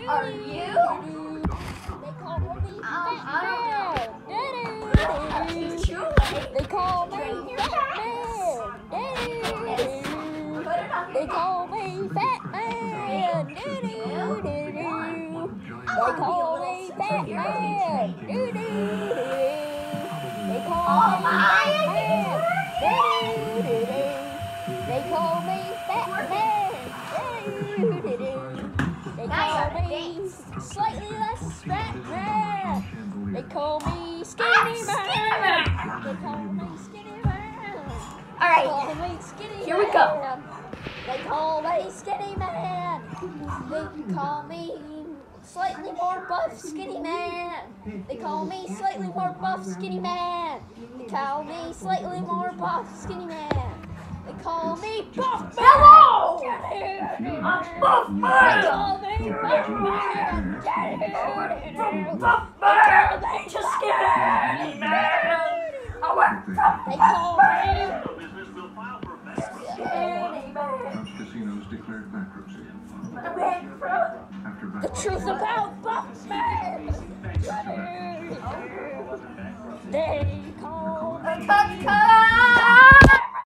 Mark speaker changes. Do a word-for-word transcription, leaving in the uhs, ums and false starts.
Speaker 1: are you?
Speaker 2: They call me
Speaker 1: Um,
Speaker 2: Fat
Speaker 1: I don't know.
Speaker 2: Man.
Speaker 1: It's too late.
Speaker 2: They call me
Speaker 1: Bring your
Speaker 2: Fat
Speaker 1: facts.
Speaker 2: Man.
Speaker 1: Put it on
Speaker 2: They
Speaker 1: your
Speaker 2: call me Fat Man. They call me Fat Man. They call
Speaker 1: Oh
Speaker 2: me
Speaker 1: my,
Speaker 2: Fat
Speaker 1: I
Speaker 2: Man. They call me Fat Man. They
Speaker 1: Now you
Speaker 2: call
Speaker 1: gotta
Speaker 2: me
Speaker 1: dance.
Speaker 2: slightly less fat man. They call me Skinny
Speaker 1: I'm
Speaker 2: Man.
Speaker 1: Skinny Man.
Speaker 2: They call me Skinny Man.
Speaker 1: All
Speaker 2: They call
Speaker 1: right,
Speaker 2: me Skinny
Speaker 1: here
Speaker 2: Man.
Speaker 1: we go.
Speaker 2: They call me Skinny Man. They call me slightly more buff Skinny Man. They call me slightly more buff Skinny Man. They call me slightly more buff Skinny Man. They call me Buff Man.
Speaker 1: Hello.
Speaker 2: Get here.
Speaker 1: I'm Buff
Speaker 2: They
Speaker 1: Man.
Speaker 2: call me Buff Man. Get here.
Speaker 1: Buff Man. Just Skinny Man. I went from
Speaker 2: They call me
Speaker 1: Skinny Man.
Speaker 3: Casinos declared bankruptcy.
Speaker 1: I went from
Speaker 3: After
Speaker 2: the truth about Buff Man. Get here. They call me
Speaker 1: Cut, cut.